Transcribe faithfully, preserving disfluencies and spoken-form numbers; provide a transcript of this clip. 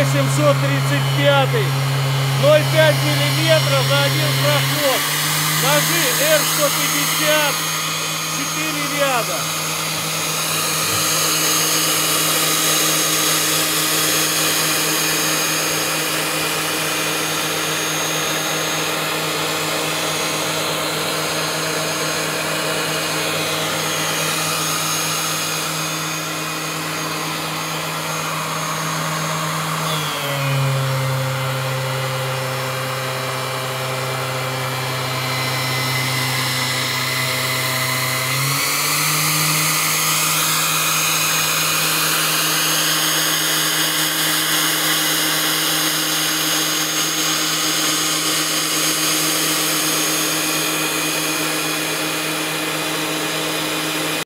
семьсот тридцать пять, ноль целых пять миллиметра за один проход. Ножи эр сто пятьдесят, четыре ряда.